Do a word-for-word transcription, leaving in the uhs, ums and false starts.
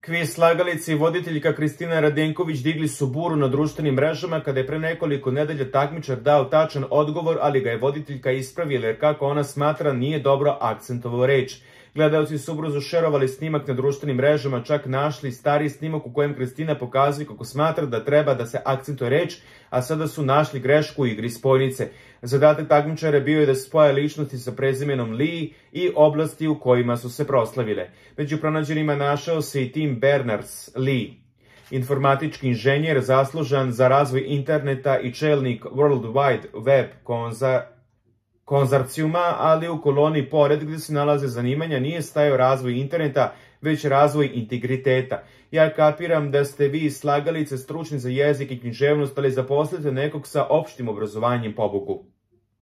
Kviz slagalice i voditeljka Kristina Radenković digli su buru na društvenim mrežama kada je pre nekoliko nedelja takmičar dao tačan odgovor, ali ga je voditeljka ispravila jer, kako ona smatra, nije dobro akcentovao reč. Gledaoci su ubrzo šerovali snimak na društvenim mrežama, čak našli stariji snimak u kojem Kristina pokazuje kako smatra da treba da se akcentuje reč, a sada su našli grešku u igri spojnice. Zadatak takmičara bio je da spoje ličnosti sa prezimenom Lee i oblasti u kojima su se proslavile. Među pronađenima našao se i Tim Berners-Lee, informatički inženjer zaslužan za razvoj interneta i čelnik World Wide Web konza konzorcijuma, ali u koloni pored gde se nalaze zanimanja nije stajao razvoj interneta, već razvoj integriteta. Ja kapiram da ste vi slagalice stručni za jezik i književnost, ali zaposlite nekog sa opštim obrazovanjem, pobogu.